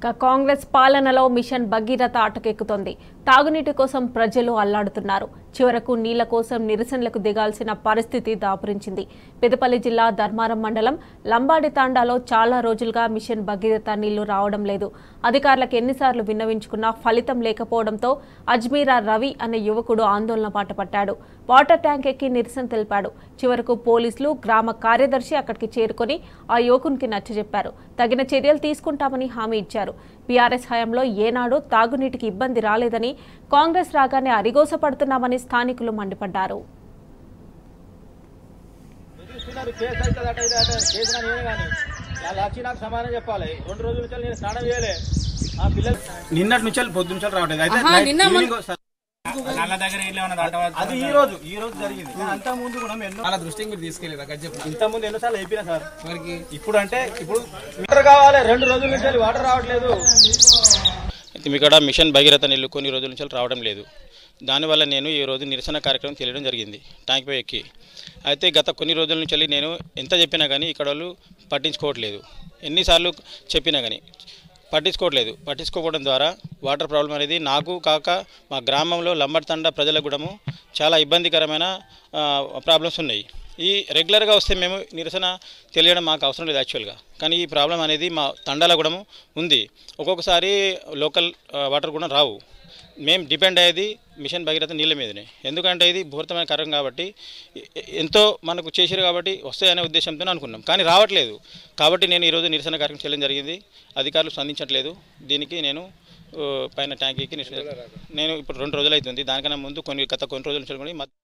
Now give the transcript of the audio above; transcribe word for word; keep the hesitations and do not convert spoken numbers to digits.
కాంగ్రెస్ పాలనలో మిషన్ భగీరథ అటకెక్కుతోంది. తాగునీటి కోసం ప్రజలు అల్లాడుతున్నారు. చివరకు నీళ్ల కోసం నిరసనలకు దిగాల్సిన పరిస్థితి దాపురించింది. పెద్దపల్లి జిల్లా ధర్మారం మండలం లంబాడి తాండాలో చాలా రోజులుగా మిషన్ భగీరథ నీళ్లు రావడం లేదు. అధికారులకు ఎన్నిసార్లు విన్నవించుకున్నా ఫలితం లేకపోవడంతో అజ్మీరా రవి అనే యువకుడు ఆందోళన బాట పట్టాడు. వాటర్ ట్యాంక్ ఎక్కి నిరసన తెలిపాడు. చివరకు పోలీసులు, గ్రామ కార్యదర్శి అక్కడికి చేరుకొని ఆ యువకునికి నచ్చజెప్పారు. తగిన చర్యలు తీసుకుంటామని హామీ ఇచ్చారు. బీఆర్ఎస్ హయాంలో ఏనాడు తాగునీటికి ఇబ్బంది రాలేదని, కాంగ్రెస్ రాగానే అరిగోసపడుతున్నామని స్థానికులు మండిపడ్డారు. నిన్నటి నుంచి పొద్దు నుంచి రావట్లేదు. అది ఈ రోజు ఈ రోజు జరిగింది. అంత ముందు కూడా అలా దృష్టికి మీరు తీసుకెళ్ళలేదు. ఇంత ముందు ఎన్నోసార్లు అయిపోయినా సార్. మరికి ఇప్పుడు అంటే ఇప్పుడు వాటర్ కావాలి. రెండు రోజుల నుంచి వాటర్ రావట్లేదు. ఇక్కడ మిషన్ భగీరథ నీళ్లు కొన్ని రోజుల నుంచి రావడం లేదు. దానివల్ల నేను ఈ రోజు నిరసన కార్యక్రమం చేయడం జరిగింది ట్యాంక్ పై ఎక్కి. అయితే గత కొన్ని రోజుల నుంచి నేను ఎంత చెప్పినా కానీ ఇక్కడ వాళ్ళు పట్టించుకోవట్లేదు. ఎన్నిసార్లు చెప్పినా కానీ పట్టించుకోవట్లేదు. పట్టించుకోవడం ద్వారా వాటర్ ప్రాబ్లం అనేది నాకు కాక మా గ్రామంలో లంబడితండ ప్రజలకు కూడా చాలా ఇబ్బందికరమైన ప్రాబ్లమ్స్ ఉన్నాయి. ఈ రెగ్యులర్గా వస్తే మేము నిరసన తెలియడం మాకు అవసరం లేదు యాక్చువల్గా. కానీ ఈ ప్రాబ్లం అనేది మా తండాల కూడా ఉంది. ఒక్కొక్కసారి లోకల్ వాటర్ కూడా రావు. మేము డిపెండ్ అయ్యేది మిషన్ భగీరథ నీళ్ళ మీదనే. ఎందుకంటే ఇది భూరితమైన కార్యం కాబట్టి, ఎంతో మనకు చేసారు కాబట్టి వస్తాయనే ఉద్దేశంతో అనుకున్నాం. కానీ రావట్లేదు. కాబట్టి నేను ఈరోజు నిరసన కార్యక్రమం చేయడం జరిగింది. అధికారులు స్పందించట్లేదు. దీనికి నేను పైన ట్యాంకీకి నేను ఇప్పుడు రెండు రోజులు అవుతుంది. దానికన్నా ముందు కొన్ని గత కొన్ని రోజుల నుంచి